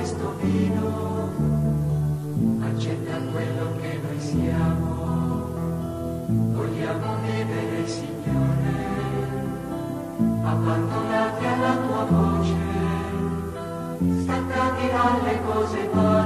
questo vino accetta quello che noi siamo. Vogliamo vivere, Signore, abbandonati alla tua voce, staccati dalle cose varie.